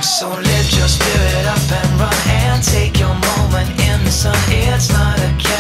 So lift your spirit up and run and take your moment in the sun. It's not a